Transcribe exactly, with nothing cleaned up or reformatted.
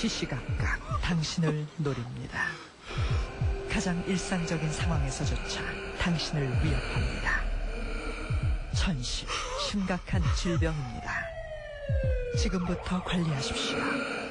시시각각 당신을 노립니다. 가장 일상적인 상황에서조차 당신을 위협합니다. 천식, 심각한 질병입니다. 지금부터 관리하십시오.